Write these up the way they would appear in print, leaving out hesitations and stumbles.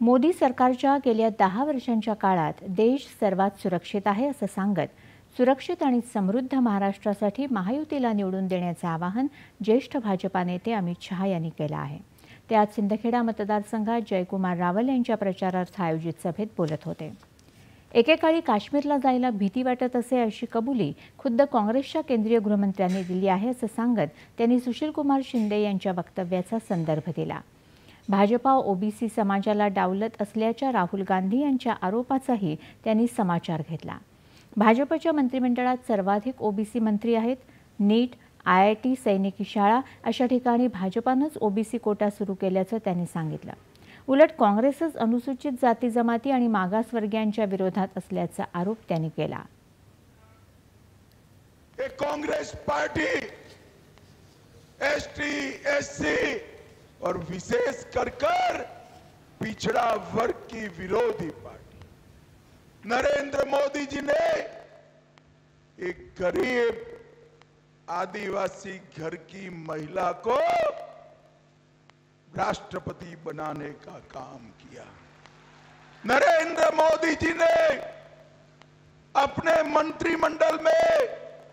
मोदी सरकारच्या गेल्या 10 वर्षांच्या काळात देश सर्वात सुरक्षित आहे असं सांगत सुरक्षित आणि समृद्ध महाराष्ट्रासाठी महायुतीला निवडून देण्याचे आवाहन ज्येष्ठ भाजपा नेते अमित शहा यांनी केलं आहे। ते आज सिंदखेडा मतदारसंघात जयकुमार रावल यांच्या प्रचारार्थ आयोजित सभेत बोलत होते। एकेकाळी काश्मीरला जायला भीती वाटत असे अशी कबुली खुद्द काँग्रेसच्या केंद्रीय गृहमंत्र्यांनी दिली आहे असं सांगत त्यांनी सुशीलकुमार शिंदे यांच्या वक्तव्याचा संदर्भ दिला। भाजपा ओबीसी समाजाला डावलत असल्याच्या राहुल गांधी यांच्या आरोपाचाही त्यांनी समाचार घेतला। भाजपच्या मंत्रिमंडळात सर्वाधिक ओबीसी मंत्री आहेत। नीट, IIT, सैनिकी शाळा अशा ठिकाणी भाजपानंच ओबीसी कोटा सुरू केल्याचं त्यांनी सांगितलं। उलट काँग्रेसच अनुसूचित जाती जमाती आणि मागासवर्गीयांच्या विरोधात असल्याचा आरोप त्यांनी केला। कांग्रेस पार्टी ST, SC और विशेष कर पिछड़ा वर्ग की विरोधी पार्टी। नरेंद्र मोदी जी ने एक गरीब आदिवासी घर की महिला को राष्ट्रपति बनाने का काम किया। नरेंद्र मोदी जी ने अपने मंत्रिमंडल में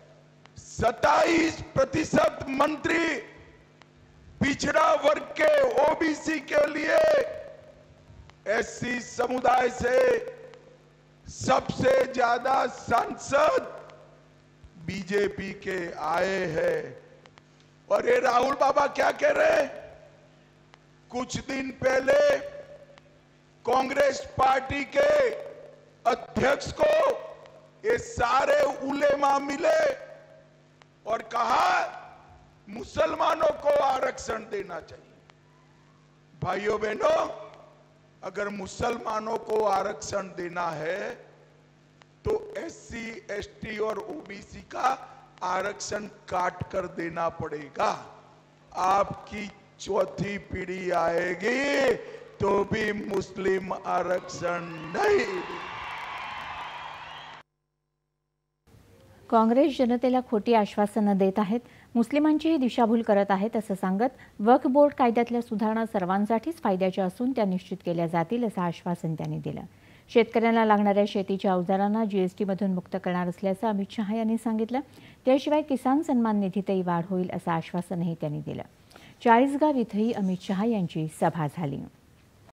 27% मंत्री पिछड़ा वर्ग के ओबीसी के लिए SC समुदाय से सबसे ज्यादा सांसद बीजेपी के आए हैं। और ये राहुल बाबा क्या कह रहे हैं? कुछ दिन पहले कांग्रेस पार्टी के अध्यक्ष को ये सारे उलेमा मिले और कहा मुसलमानों को आरक्षण देना चाहिए। भाइयों बहनों, अगर मुसलमानों को आरक्षण देना है तो SC, ST और OBC का आरक्षण काट कर देना पड़ेगा। आपकी चौथी पीढ़ी आएगी तो भी मुस्लिम आरक्षण नहीं। काँग्रेस जनतेला खोटी आश्वासनं देत आहेत, मुस्लिमांचीही दिशाभूल करत आहेत असं सांगत वक्फ बोर्ड कायद्यातल्या सुधारणा सर्वांसाठीच फायद्याच्या असून त्या निश्चित केल्या जातील असं आश्वासन त्यांनी दिलं। शेतकऱ्यांना लागणाऱ्या शेतीच्या अवजारांना GST मधून मुक्त करणार असल्याचं अमित शहा यांनी सांगितलं। त्याशिवाय किसान सन्मान निधीतही वाढ होईल असं आश्वासनही त्यांनी दिलं। चाळीसगाव इथंही अमित शहा यांची सभा झाली।